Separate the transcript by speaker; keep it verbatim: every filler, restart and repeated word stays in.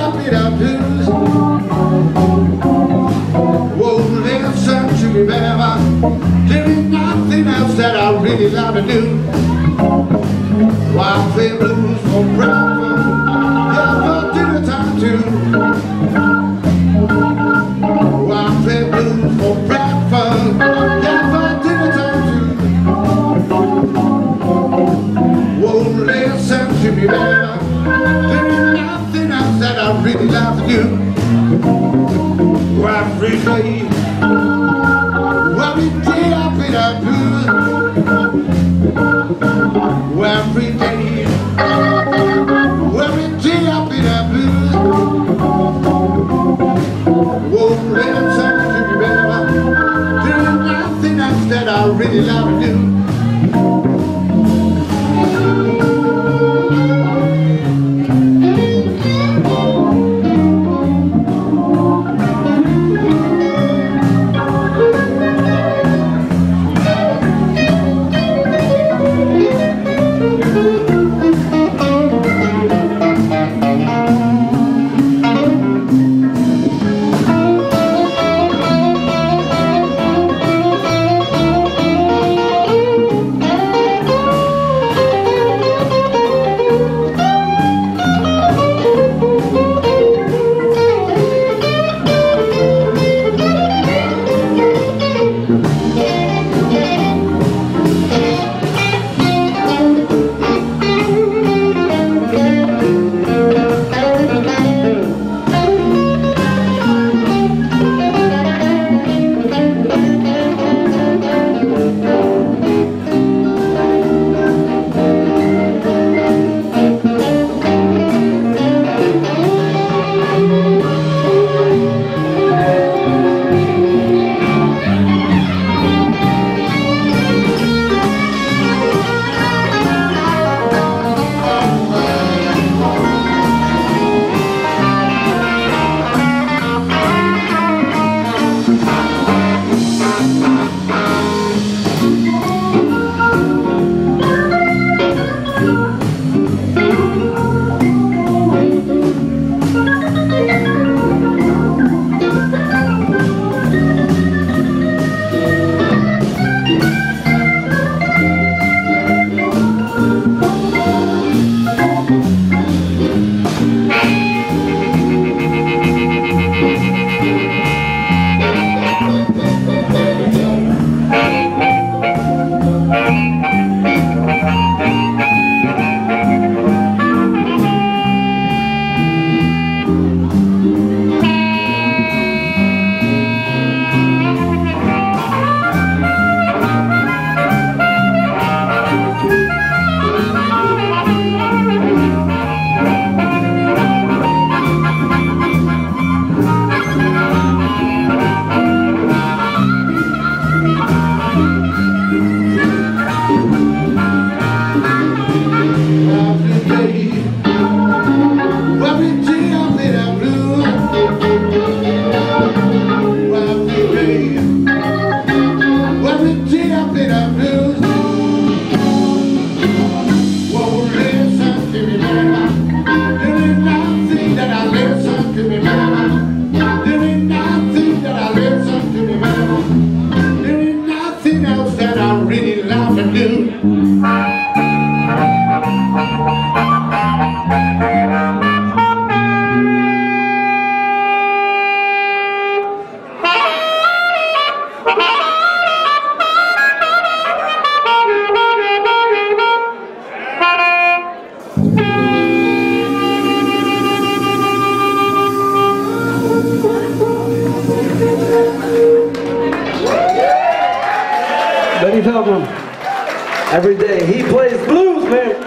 Speaker 1: up in our blues. Won't listen to me, baby. There ain't nothing else that I really love to do. Why I play blues for breakfast, yeah, for dinner time too. Why I play blues for breakfast, yeah, for dinner time too. Won't listen to me, baby. There ain't nothing else that I really love to do. Every day, every day I play that blues. Every day, every day I play that blues. Won't let them sing to me, baby. There ain't nothing else that I really love to do.
Speaker 2: Veldman, every day he plays blues, man.